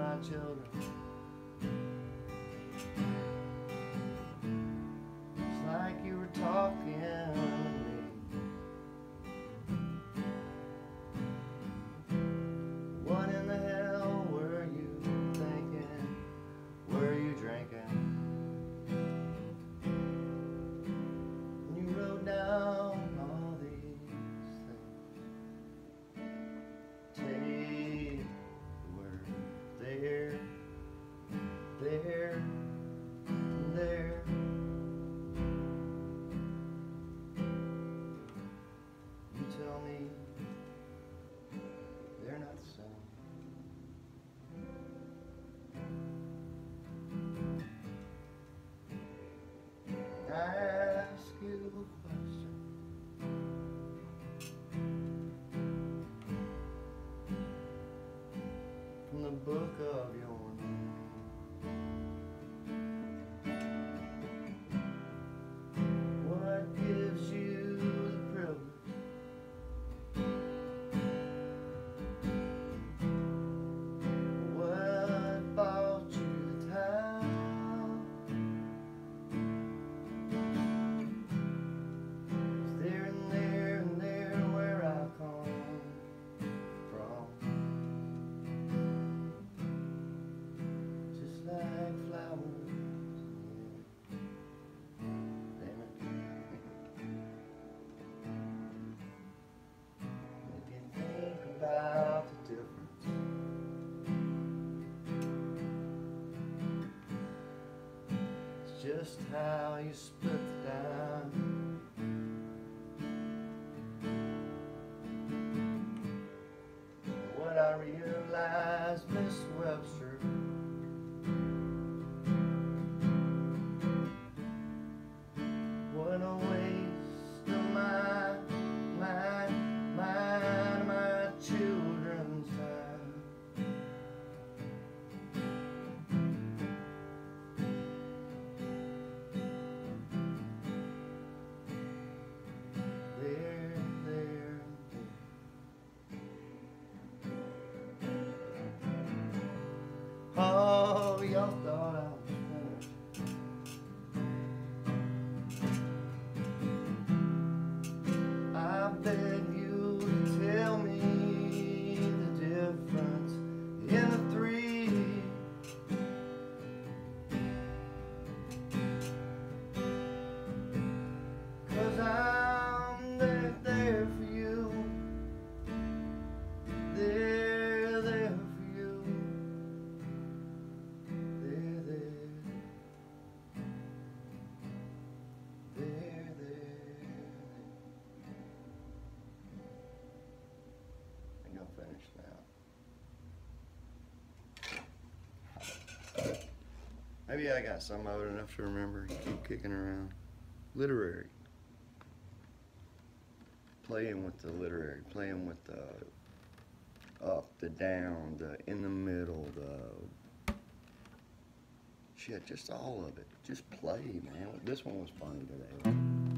my children. It's like you were talking to me. What in the hell were you thinking? Were you drinking? And you wrote down all these things. Take the word there, there, there. You tell me they're not the same. I ask you a question. From the book of your name. What gives you the privilege what bought you the time? It's there and there and there where I come from. Just like flowers, yeah. Damn it. If you think about the difference, it's just how you split the dime. What I realized, Miss Webster, what a waste of my children's time. There, there, oh, y'all thought I was finished. I beg you to tell me the difference in the three. 'Cause I'm there for you. There for you. There. I think I'm finished now. Maybe I got some old enough to remember. Keep kicking around. Literary. Playing with the literary. Playing with the up, the down, the in the middle, the shit, just all of it. Just play, man. This one was funny today.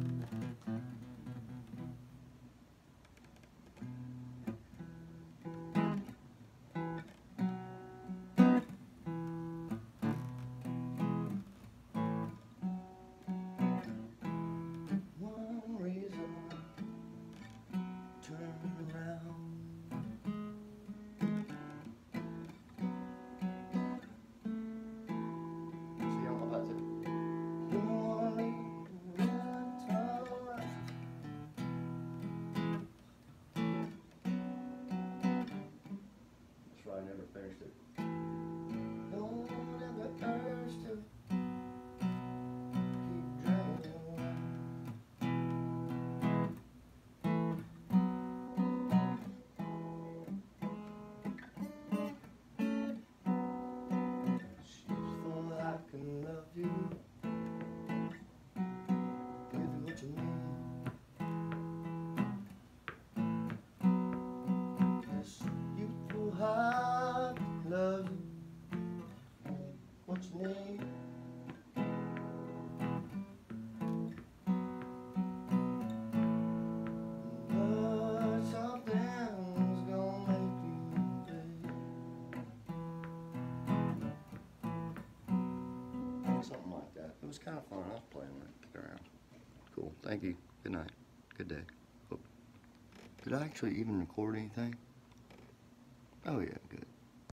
One reason turn around. See, I'm about to. That's right, I never finished it. Don't ever urge to keep dragging away. She's full, I can love you. Give you what you need. This youthful heart loves doing something like that. It was kind of fun. I was playing with it around. Cool. Thank you. Good night. Good day. Did I actually even record anything? Oh yeah, good.